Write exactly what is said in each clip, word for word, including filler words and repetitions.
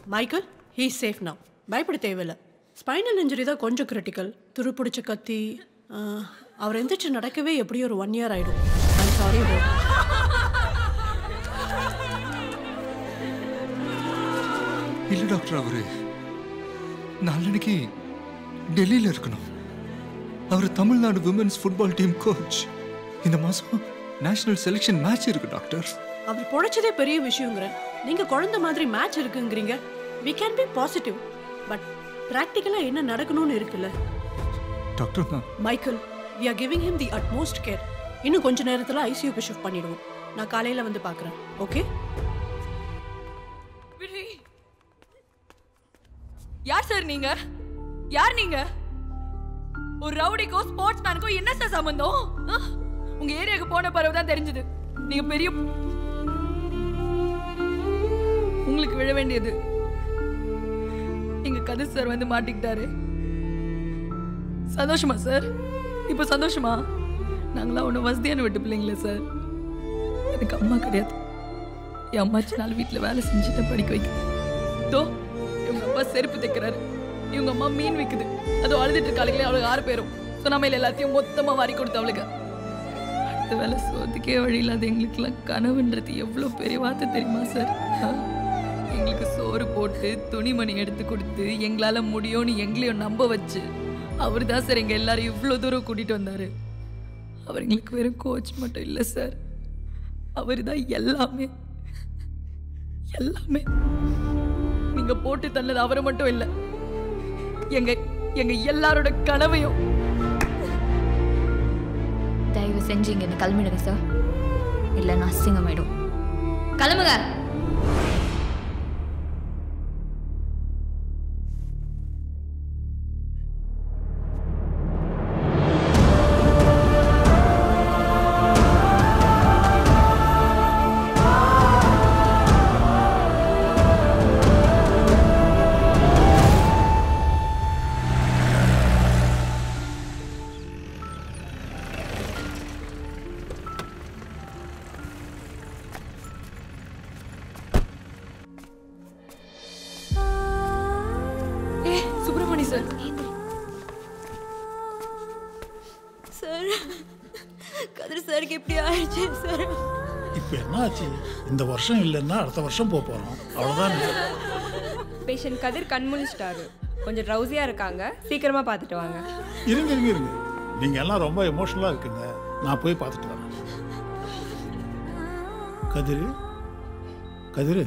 Michael he safe now. பயப்பட தேவையில்லை. Spinal injury தான் கொஞ்சம் கிரிட்டிக்கல். துருப்பிடிச்ச கத்தி. அவர் எந்திரிச்சு நடக்கவே எப்படியும் ஒரு ஒன் இயர் ஆகிடும். I'm sorry. இல்லை டாக்டர், அவரு நாளைக்கு டெல்லியில் இருக்கணும். அவர் Tamil Nadu women's football team coach. இந்த மாதம் நேஷனல் செலெக்ஷன் மேட்ச் இருக்கு டாக்டர். அவர் பொழைச்சதே பெரிய விஷயங்கிற நீங்க குழந்தை மாதிரி மேட்ச் இருக்குங்கிறீங்க. we can be positive but practically என்ன நடக்கணும்னு இருக்குல்ல doctor. Michael, we are giving him the utmost care. இன்னும் கொஞ்ச நேரத்துல ஐசியூக்கு ஷிஃப்ட் பண்ணிடுவோம். நான் காலையில வந்து பார்க்குறேன். ஓகே? யார் சார் நீங்க? யார் நீங்க? ஒரு ரவுடிக்கோ ஸ்போர்ட்ஸ் மேனுக்கோ என்ன சார் சம்பந்தம்? உங்க ஏரியாவுக்கு போன பிறகு தான் தெரிஞ்சது நீங்க பெரிய. உங்களுக்கு விழ வேண்டியது எங்க கதிர் சார் வந்து மாட்டிக்கிட்டாரு. சந்தோஷமா சார்? இப்ப சந்தோஷமா? நாங்களாம் ஒன்றும் வசதியான விட்டு பிள்ளைங்களே சார். எனக்கு அம்மா கிடையாது. என் அம்மாச்சி நாலு வீட்டில் வேலை செஞ்சுட்டு படிக்க வைக்க. தோ இவங்க அப்பா செருப்பு தைக்கிறாரு, இவங்க அம்மா மீன் விற்குது. அதுவும் அழுதுட்டு இருக்காளுங்களே அவளுக்கு ஆறு பேரும் சுனாமையில் எல்லாத்தையும் மொத்தமாக வாரி கொடுத்து அவளுக்கு. அடுத்த வேலை சோத்துக்கே வழி இல்லாத எங்களுக்கெல்லாம் கனவுன்றது எவ்வளோ பெரிய வார்த்தை தெரியுமா சார்? எங்களுக்கு சோறு போட்டு துணிமணி எடுத்து கொடுத்து எங்களால் முடியும்னு எங்களையும் நம்ப வச்சு அவர் தான் சார் எங்கள் எல்லாரும் இவ்வளோ தூரம் கூட்டிகிட்டு வந்தார். அவர் எங்களுக்கு வெறும் கோச் மட்டும் இல்லை சார், அவர் தான் எல்லாமே எல்லாமே. நீங்க போட்டு தள்ளது அவரை மட்டும் இல்லை, எங்க எங்க எல்லாரோட கனவையும். தயவு செஞ்சு இங்க கிளம்பிடுங்க சார், இல்லை நான் அசிங்கமாயிடும். கிளம்புங்க. இந்த வருஷம் இல்லைன்னா அடுத்த வருஷம் போக போறோம், அவ்வளவுதான். பேஷண்ட் கதிர் கண்முழிச்சிட்டாரு, கொஞ்சம் ட்ரௌசியா இருக்காங்க, சீக்கிரமா பார்த்துட்டு வாங்க. இருங்க இருங்க இருங்க நீங்க எல்லாம் ரொம்ப எமோஷனலா இருக்குங்க, நான் போய் பார்த்துட்டு வரேன். கதிர் கதிர்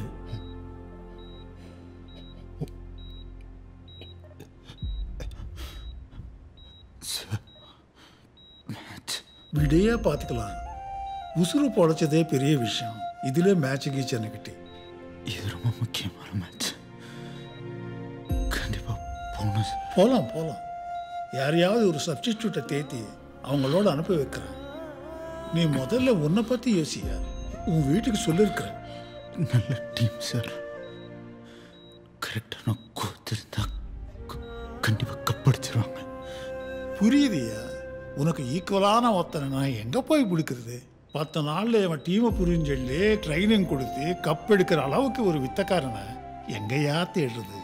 விடையா பார்த்துக்கலாம். உசுறு பொழைச்சதே பெரிய விஷயம், இதுல மேட்ச் கீச்சன்னுக்கிட்டு. இது ரொம்ப முக்கியமான மேட்ச். கண்டிப்பா போகணும். போகலாம் போகலாம் யாரையாவது ஒரு சப்ஸ்டிடியூட்டை தேத்தி அவங்களோட அனுப்பி வைக்கிறேன். நீ முதல்ல உன்னை பற்றி யோசியா, உன் வீட்டுக்கு சொல்லியிருக்கிறேன். நல்ல டீம் சார், கரெக்டான கோச் இருந்தா கண்டிப்பாக கப்படிச்சிருவாங்க. புரியுதுயா, உனக்கு ஈக்குவலான ஒருத்தனை நான் எங்கே போய் பிடிக்கிறது? பத்து நாளில் அவன் டீமை புரிஞ்சு ட்ரைனிங் கொடுத்து கப் எடுக்கிற அளவுக்கு ஒரு வித்தக்காரனை எங்கேயா தேடுறது?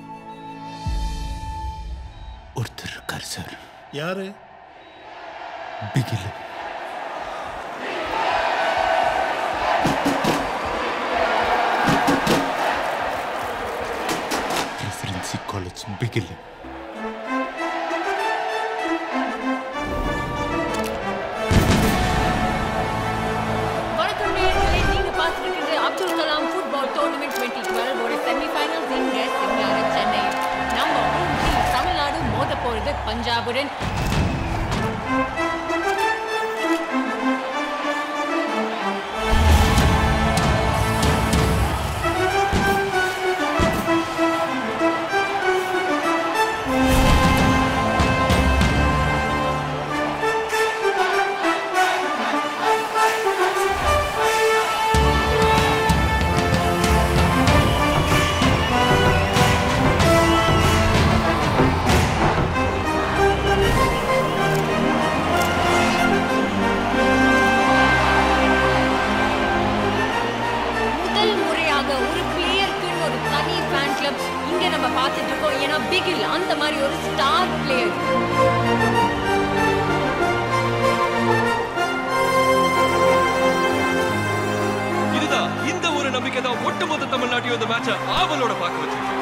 ஒருத்தர் இருக்கார் சார். யாரு? Bigil. Residency college Bigil. Abdul Kalam football tournament twenty twelve ஒரு செமிஃபைனல்ஸ் இங்க சிம்லால சென்னை. நம்ம ஹோம் டீம் தமிழ்நாடு மோத போறது பஞ்சாபுடன். players. இதுதான் இந்த ஒரு நம்பிக்கை தான் ஒட்டுமொத்த தமிழ்நாட்டையும் இந்த மேட்சை ஆவலோட பார்க்க வச்சிருக்கு.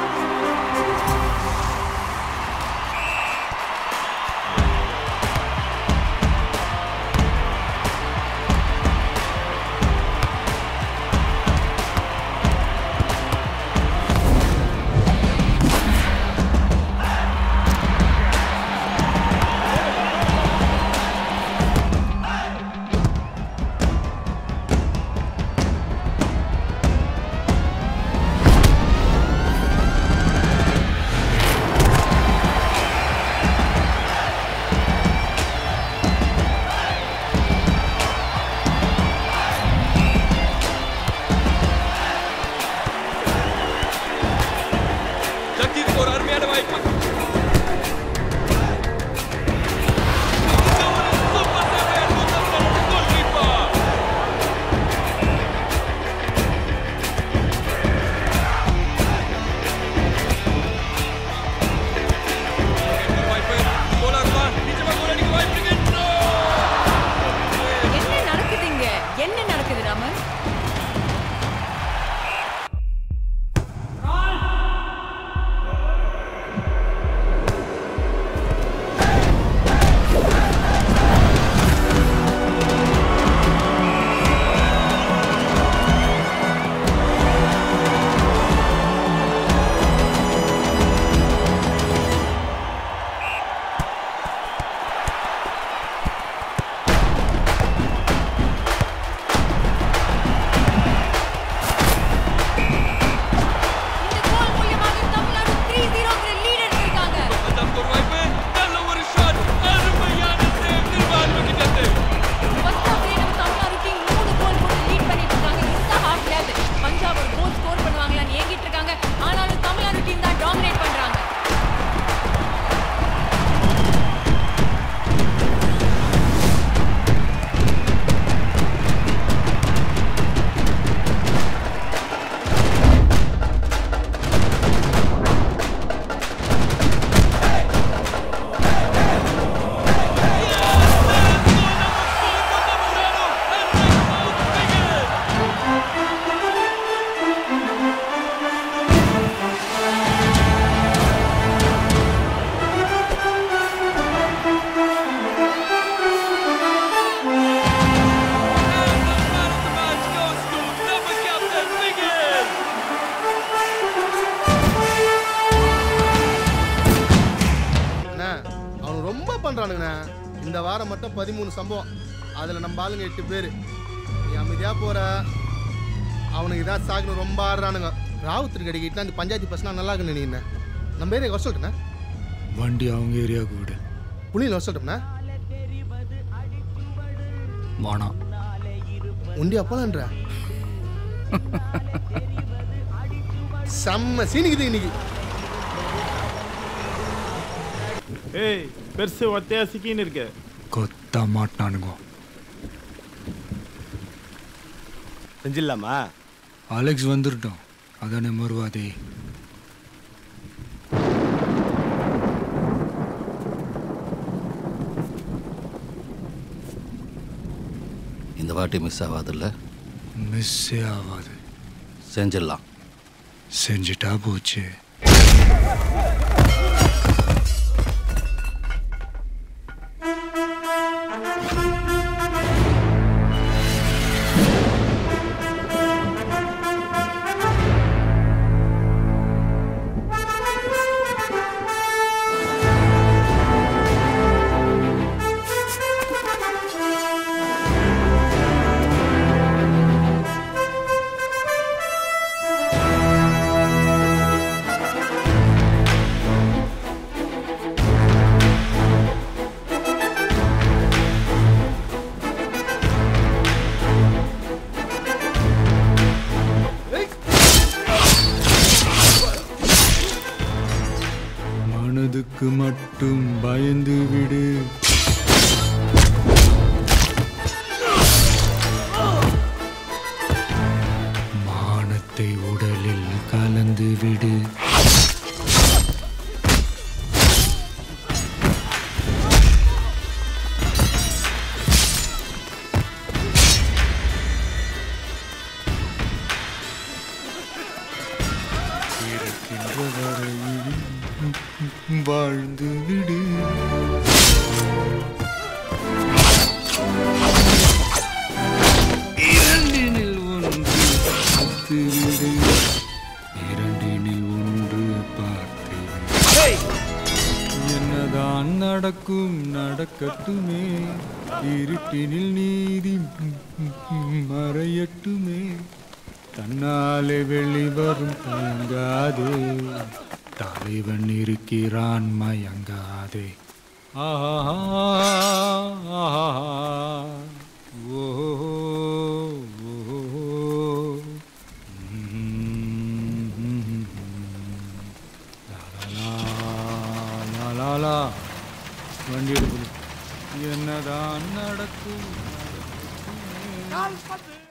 இந்த வாரம் மட்டும் பதிமூணு சம்பவம், அதில் நம்ம ஆளுங்க எட்டு பேர். நீ அமைதியாக போகிற, அவனுக்கு இதான் சாக்கணும் ரொம்ப ஆடுறானுங்க. ராவுத்தர் கடிக்கிட்டு அந்த பஞ்சாயத்து பசங்க நல்லா இருக்குன்னு நீ என்ன நம்ம ஏரியா வர சொல்லிட்டேண்ணா. வண்டி அவங்க ஏரியாவுக்கு விடு. புளியில் வர சொல்லிட்டோம்ண்ணா. வாணாம் ஒண்டியா போலான்ற செம்ம சீனிக்குது இன்னைக்கு. ஏய் பெருசு ஒத்தையா சிக்கின்னு இருக்க. கொத்தா மாட்டானுங்க. செஞ்சிடலாமா? அலெக்ஸ் வந்துட்டோம், அதானே மறுவாதே. இந்த வாட்டி மிஸ் ஆகாதுல்ல? மிஸ்ஸே ஆகாது. செஞ்சிடலாம். செஞ்சுட்டா போச்சு. மனதுக்கு மட்டும் பயந்து விடு. மானத்தை உடலில் கலந்து விடு. நடக்கும் நடக்கட்டுமே இருட்டினில் நீதி மறையட்டுமே தன்னாலே வெளிவரும் தயங்காதே தலைவன் இருக்கிறான் மயங்காதே ஆஹா ஓ வண்டி எடுக்கணும் என்னதான் நடக்கும்